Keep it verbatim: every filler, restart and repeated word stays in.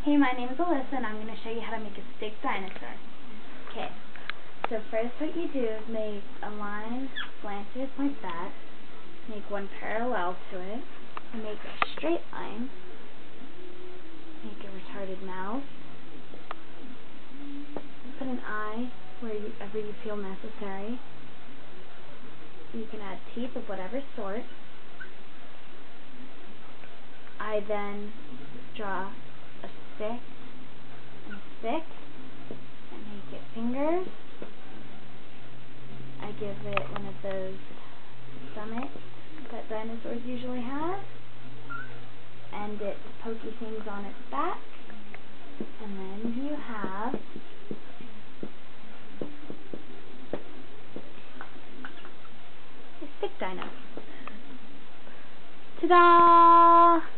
Hey, my name is Alyssa, and I'm going to show you how to make a stick dinosaur. Okay, so first what you do is make a line slanted like that, make one parallel to it, and make a straight line, make a retarded mouth, put an eye wherever you feel necessary. You can add teeth of whatever sort. I then draw a stick and a stick and make it fingers. I give it one of those stomachs that dinosaurs usually have, and its pokey things on its back, and then you have a stick dino. Ta-da!